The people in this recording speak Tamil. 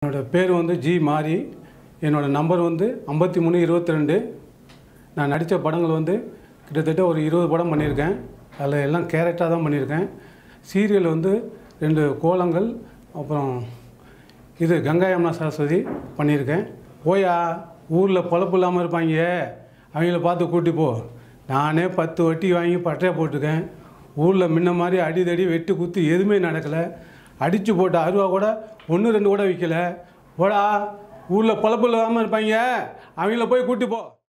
என்னோடய பேர் வந்து ஜி மாரி. என்னோடய நம்பர் வந்து 5322. நான் நடித்த படங்கள் வந்து கிட்டத்தட்ட ஒரு 20 படம் பண்ணியிருக்கேன். அதில் எல்லாம் கேரக்டராக தான் பண்ணியிருக்கேன். சீரியல் வந்து 2 கோலங்கள், அப்புறம் இது கங்கா யமுனா சரஸ்வதி பண்ணியிருக்கேன். போயா ஊரில் பொழப்பு இல்லாமல் இருப்பாங்க, அவங்கள பார்த்து கூட்டி போ. நானே 10 வட்டி வாங்கி பட்டையை போட்டிருக்கேன். ஊரில் முன்ன மாதிரி அடிதடி வெட்டு குத்து எதுவுமே நடக்கலை. அடித்து போட்ட அருவா கூட 1 2 கூட விற்கலை. போடா ஊரில் பொழப்பு இல்லாமல் இருப்பாங்க, அவங்கள போய் கூட்டி போ.